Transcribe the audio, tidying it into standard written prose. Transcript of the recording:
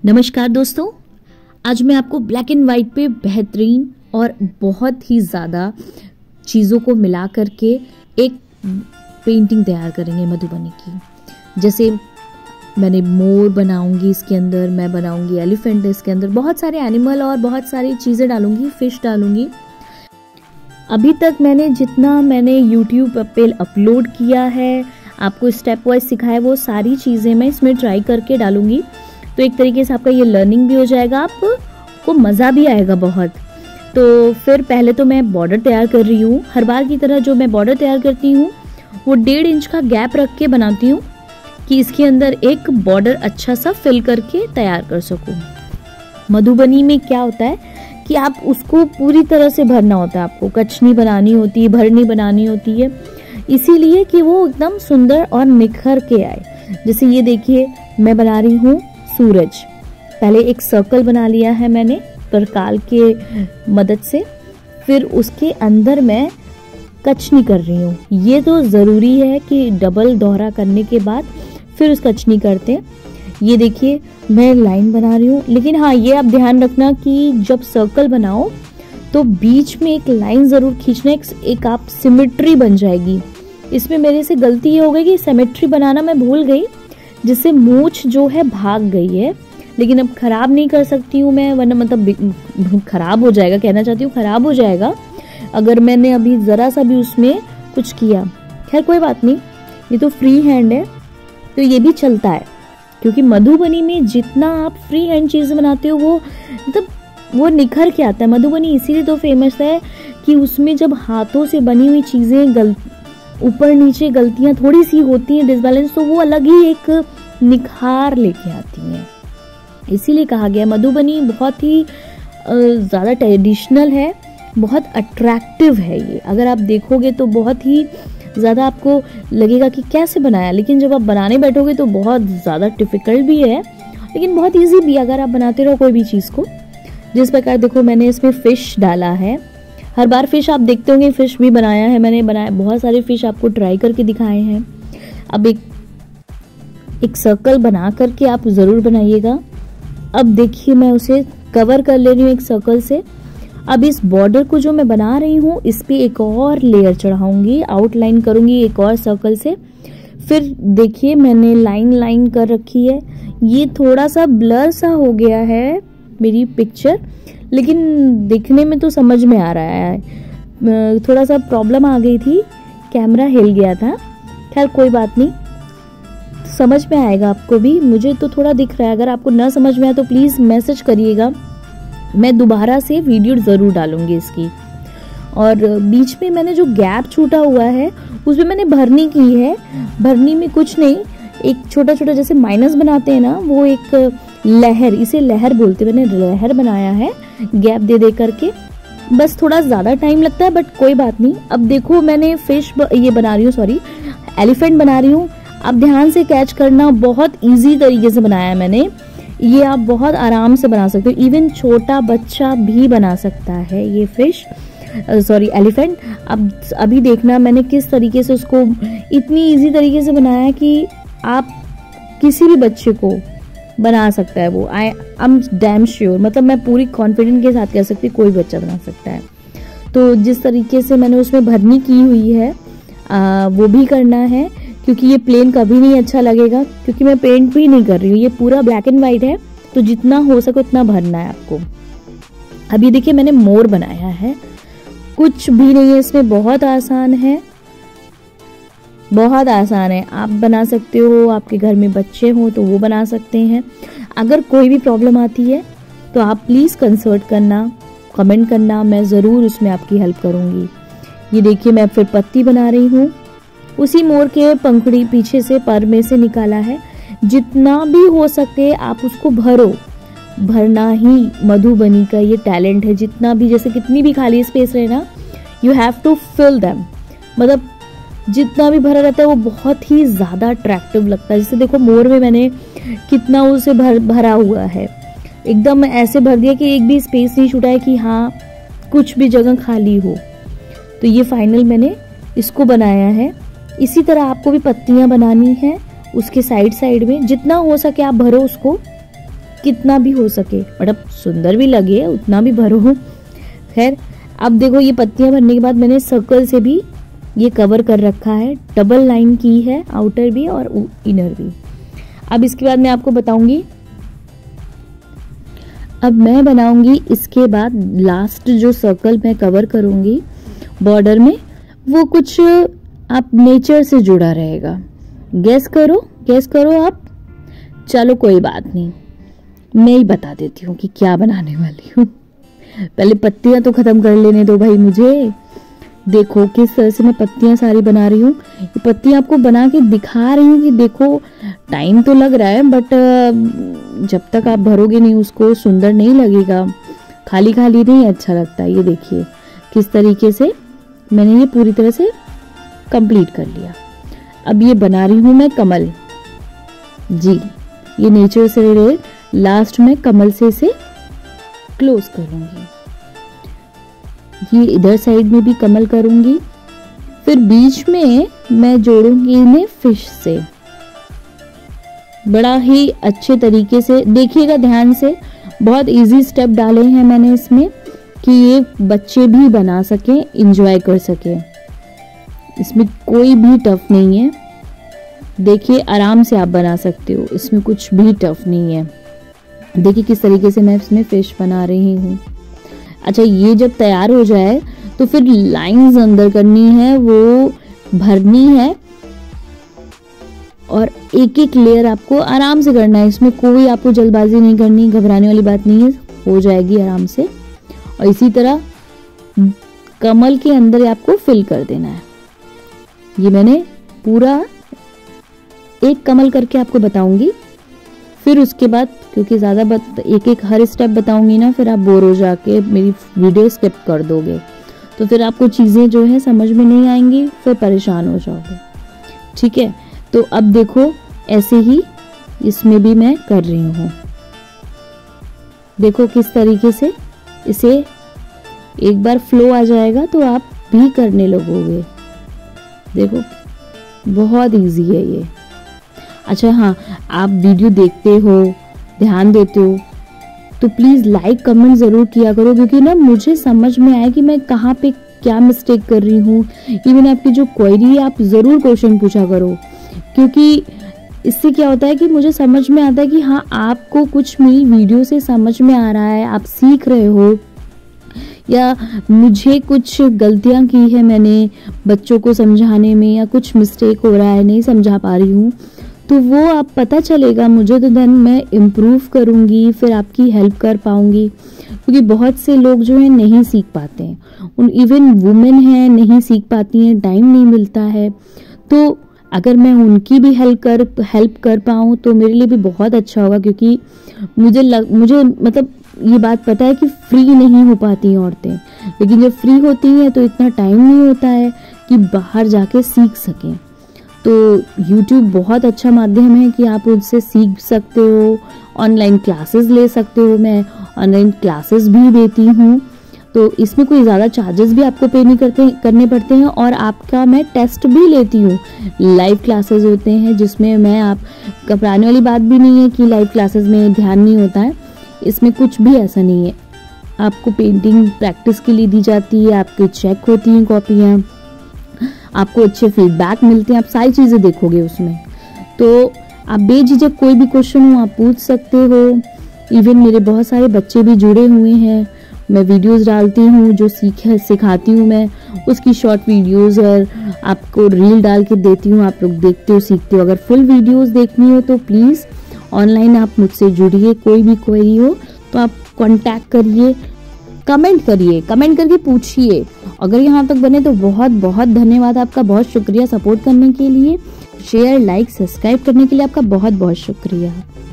नमस्कार दोस्तों, आज मैं आपको ब्लैक एंड वाइट पे बेहतरीन और बहुत ही ज़्यादा चीज़ों को मिला करके एक पेंटिंग तैयार करेंगे मधुबनी की। जैसे मैंने मोर बनाऊंगी, इसके अंदर मैं बनाऊंगी एलिफेंट, इसके अंदर बहुत सारे एनिमल और बहुत सारी चीज़ें डालूंगी, फिश डालूंगी। अभी तक मैंने YouTube पे अपलोड किया है, आपको स्टेप वाइज सिखाया, वो सारी चीज़ें मैं इसमें ट्राई करके डालूंगी। तो एक तरीके से आपका ये लर्निंग भी हो जाएगा, आपको मज़ा भी आएगा बहुत। तो फिर पहले तो मैं बॉर्डर तैयार कर रही हूँ। हर बार की तरह जो मैं बॉर्डर तैयार करती हूँ वो 1.5 इंच का गैप रख के बनाती हूँ कि इसके अंदर एक बॉर्डर अच्छा सा फिल करके तैयार कर सकूँ। मधुबनी में क्या होता है कि आप उसको पूरी तरह से भरना होता है, आपको कचनी बनानी होती है, भरनी बनानी होती है, इसीलिए कि वो एकदम सुंदर और निखर के आए। जैसे ये देखिए, मैं बना रही हूँ सूरज। पहले एक सर्कल बना लिया है मैंने परकाल के मदद से, फिर उसके अंदर मैं कचनी कर रही हूँ। ये तो ज़रूरी है कि डबल दोहरा करने के बाद फिर उस कचनी करते हैं। ये देखिए मैं लाइन बना रही हूँ, लेकिन हाँ ये आप ध्यान रखना कि जब सर्कल बनाओ तो बीच में एक लाइन ज़रूर खींचना, एक आप सिमेट्री बन जाएगी। इसमें मेरे से गलती ये हो गई कि सिमेट्री बनाना मैं भूल गई, जिससे मूंछ जो है भाग गई है। लेकिन अब खराब नहीं कर सकती हूँ मैं, वरना मतलब खराब हो जाएगा, कहना चाहती हूँ खराब हो जाएगा अगर मैंने अभी ज़रा सा भी उसमें कुछ किया। खैर कोई बात नहीं, ये तो फ्री हैंड है तो ये भी चलता है, क्योंकि मधुबनी में जितना आप फ्री हैंड चीज़ बनाते हो वो मतलब वो निखर के आता है। मधुबनी इसीलिए तो फेमस है कि उसमें जब हाथों से बनी हुई चीज़ें ऊपर नीचे गलतियां थोड़ी सी होती हैं, डिसबैलेंस, तो वो अलग ही एक निखार लेके आती हैं। इसीलिए कहा गया मधुबनी बहुत ही ज़्यादा ट्रेडिशनल है, बहुत अट्रैक्टिव है। ये अगर आप देखोगे तो बहुत ही ज़्यादा आपको लगेगा कि कैसे बनाया, लेकिन जब आप बनाने बैठोगे तो बहुत ज़्यादा डिफ़िकल्ट भी है, लेकिन बहुत ईजी भी अगर आप बनाते रहो कोई भी चीज़ को। जिस प्रकार देखो मैंने इसमें फ़िश डाला है, हर बार फिश आप देखते होंगे, फिश भी बनाया है मैंने, बहुत सारे फिश आपको ट्राई करके दिखाए हैं। अब एक सर्कल बना करके आप ज़रूर बनाइएगा। अब देखिए मैं उसे कवर कर ले रही हूँ एक सर्कल से। अब इस बॉर्डर को जो मैं बना रही हूँ इस पे एक और लेयर चढ़ाऊंगी, आउटलाइन करूंगी एक और सर्कल से। फिर देखिए मैंने लाइन कर रखी है। ये थोड़ा सा ब्लर सा हो गया है मेरी पिक्चर, लेकिन दिखने में तो समझ में आ रहा है। थोड़ा सा प्रॉब्लम आ गई थी, कैमरा हिल गया था। खैर कोई बात नहीं, समझ में आएगा आपको भी। मुझे तो थोड़ा दिख रहा है, अगर आपको ना समझ में आए तो प्लीज़ मैसेज करिएगा, मैं दोबारा से वीडियो ज़रूर डालूंगी इसकी। और बीच में मैंने जो गैप छूटा हुआ है उसमें मैंने भरनी की है। भरनी में कुछ नहीं, एक छोटा छोटा जैसे माइनस बनाते हैं ना, वो एक लहर, इसे लहर बोलते हैं, मैंने लहर बनाया है गैप दे करके। बस थोड़ा ज़्यादा टाइम लगता है बट कोई बात नहीं। अब देखो मैंने ये बना रही हूँ, सॉरी एलिफेंट बना रही हूँ। आप ध्यान से कैच करना, बहुत इजी तरीके से बनाया है मैंने। ये आप बहुत आराम से बना सकते हो, इवन छोटा बच्चा भी बना सकता है ये फिश, सॉरी एलिफेंट। अब अभी देखना मैंने किस तरीके से उसको इतनी इजी तरीके से बनाया कि आप किसी भी बच्चे को बना सकता है वो। आई एम डैम श्योर, मतलब मैं पूरी कॉन्फिडेंट के साथ कह सकती हूँ कोई बच्चा बना सकता है। तो जिस तरीके से मैंने उसमें भरनी की हुई है वो भी करना है, क्योंकि ये प्लेन कभी नहीं अच्छा लगेगा, क्योंकि मैं पेंट भी नहीं कर रही हूँ, ये पूरा ब्लैक एंड वाइट है, तो जितना हो सके उतना भरना है आपको। अब ये देखिए मैंने मोर बनाया है, कुछ भी नहीं है इसमें, बहुत आसान है, बहुत आसान है। आप बना सकते हो, आपके घर में बच्चे हो तो वो बना सकते हैं। अगर कोई भी प्रॉब्लम आती है तो आप प्लीज़ कंसल्ट करना, कमेंट करना, मैं ज़रूर उसमें आपकी हेल्प करूँगी। ये देखिए मैं फिर पत्ती बना रही हूँ, उसी मोर के पंखुड़ी पीछे से पर में से निकाला है। जितना भी हो सके आप उसको भरो, भरना ही मधुबनी का ये टैलेंट है। जितना भी, जैसे कितनी भी खाली स्पेस रहे ना, you have to fill them, मतलब जितना भी भरा रहता है वो बहुत ही ज़्यादा अट्रैक्टिव लगता है। जैसे देखो मोर में मैंने कितना उसे भरा हुआ है, एकदम ऐसे भर दिया कि एक भी स्पेस नहीं छूटा है कि हाँ कुछ भी जगह खाली हो। तो ये फाइनल मैंने इसको बनाया है। इसी तरह आपको भी पत्तियां बनानी है उसके साइड में, जितना हो सके आप भरो उसको। कितना भी हो सके, मतलब सुंदर भी लगे उतना भी भरो। खैर अब देखो ये पत्तियां भरने के बाद मैंने सर्कल से भी ये कवर कर रखा है, डबल लाइन की है आउटर भी और इनर भी। अब इसके बाद मैं आपको बताऊंगी, अब मैं बनाऊंगी इसके बाद लास्ट जो सर्कल मैं कवर करूंगी बॉर्डर में, वो कुछ आप नेचर से जुड़ा रहेगा। गेस करो आप। चलो कोई बात नहीं, मैं ही बता देती हूँ कि क्या बनाने वाली हूँ। पहले पत्तियां तो खत्म कर लेने दो भाई मुझे। देखो किस तरह से मैं पत्तियां सारी बना रही हूँ। ये पत्तियां आपको बना के दिखा रही हूँ कि देखो टाइम तो लग रहा है, बट जब तक आप भरोगे नहीं उसको सुंदर नहीं लगेगा, खाली खाली नहीं अच्छा लगता। ये देखिए किस तरीके से मैंने ये पूरी तरह से कंप्लीट कर लिया। अब ये बना रही हूँ मैं कमल जी, ये नेचर से रिलेटेड लास्ट में कमल से इसे क्लोज करूंगी। ये इधर साइड में भी कमल करूंगी, फिर बीच में मैं जोड़ूंगी इन्हें फिश से। बड़ा ही अच्छे तरीके से देखिएगा ध्यान से, बहुत इजी स्टेप डाले हैं मैंने इसमें कि ये बच्चे भी बना सकें, एंजॉय कर सकें। इसमें कोई भी टफ नहीं है, देखिए आराम से आप बना सकते हो, इसमें कुछ भी टफ नहीं है। देखिए किस तरीके से मैं इसमें फिश बना रही हूँ। अच्छा ये जब तैयार हो जाए तो फिर लाइंस अंदर करनी है, वो भरनी है और एक एक लेयर आपको आराम से करना है। इसमें कोई आपको जल्दबाजी नहीं करनी, घबराने वाली बात नहीं है, हो जाएगी आराम से। और इसी तरह कमल के अंदर आपको फिल कर देना है। ये मैंने पूरा एक कमल करके आपको बताऊंगी, फिर उसके बाद क्योंकि ज़्यादा एक एक हर स्टेप बताऊंगी ना, फिर आप बोर हो जाके मेरी वीडियो स्किप कर दोगे, तो फिर आपको चीज़ें जो है समझ में नहीं आएंगी, फिर परेशान हो जाओगे। ठीक है, तो अब देखो ऐसे ही इसमें भी मैं कर रही हूँ। देखो किस तरीके से इसे एक बार फ्लो आ जाएगा तो आप भी करने लगोगे। देखो बहुत इजी है ये। अच्छा हाँ, आप वीडियो देखते हो, ध्यान देते हो तो प्लीज़ लाइक कमेंट ज़रूर किया करो, क्योंकि ना मुझे समझ में आए कि मैं कहाँ पे क्या मिस्टेक कर रही हूँ। इवन आपकी जो क्वेरी है आप ज़रूर क्वेश्चन पूछा करो, क्योंकि इससे क्या होता है कि मुझे समझ में आता है कि हाँ आपको कुछ मेरी वीडियो से समझ में आ रहा है, आप सीख रहे हो, या मुझे कुछ गलतियाँ की है मैंने बच्चों को समझाने में, या कुछ मिस्टेक हो रहा है नहीं समझा पा रही हूँ, तो वो आप पता चलेगा मुझे, तो देन मैं इम्प्रूव करूँगी, फिर आपकी हेल्प कर पाऊँगी। क्योंकि बहुत से लोग जो हैं नहीं सीख पाते हैं, उन इवन वुमेन हैं नहीं सीख पाती हैं, टाइम नहीं मिलता है। तो अगर मैं उनकी भी हेल्प कर पाऊँ तो मेरे लिए भी बहुत अच्छा होगा, क्योंकि मुझे मतलब ये बात पता है कि फ्री नहीं हो पाती हैं औरतें, लेकिन जब फ्री होती हैं तो इतना टाइम नहीं होता है कि बाहर जाके सीख सकें। तो YouTube बहुत अच्छा माध्यम है कि आप उससे सीख सकते हो, ऑनलाइन क्लासेस ले सकते हो। मैं ऑनलाइन क्लासेस भी देती हूँ, तो इसमें कोई ज़्यादा चार्जेस भी आपको पे नहीं करने पड़ते हैं, और आपका मैं टेस्ट भी लेती हूँ। लाइव क्लासेस होते हैं जिसमें मैं, आप घबराने वाली बात भी नहीं है कि लाइव क्लासेस में ध्यान नहीं होता है, इसमें कुछ भी ऐसा नहीं है। आपको पेंटिंग प्रैक्टिस के लिए दी जाती है, आपके चेक होती हैं कॉपियाँ, आपको अच्छे फीडबैक मिलते हैं, आप सारी चीज़ें देखोगे उसमें। तो आप बेझिझक कोई भी क्वेश्चन हो आप पूछ सकते हो। इवन मेरे बहुत सारे बच्चे भी जुड़े हुए हैं, मैं वीडियोस डालती हूँ जो सिखाती हूँ मैं, उसकी शॉर्ट वीडियोस और आपको रील डाल के देती हूँ, आप लोग देखते हो सीखते हो। अगर फुल वीडियोस देखनी हो तो प्लीज़ ऑनलाइन आप मुझसे जुड़िए, कोई भी क्वेरी हो तो आप कांटेक्ट करिए, कमेंट करके पूछिए। अगर यहाँ तक बने तो बहुत बहुत धन्यवाद आपका, बहुत शुक्रिया सपोर्ट करने के लिए। शेयर लाइक सब्सक्राइब करने के लिए आपका बहुत बहुत शुक्रिया।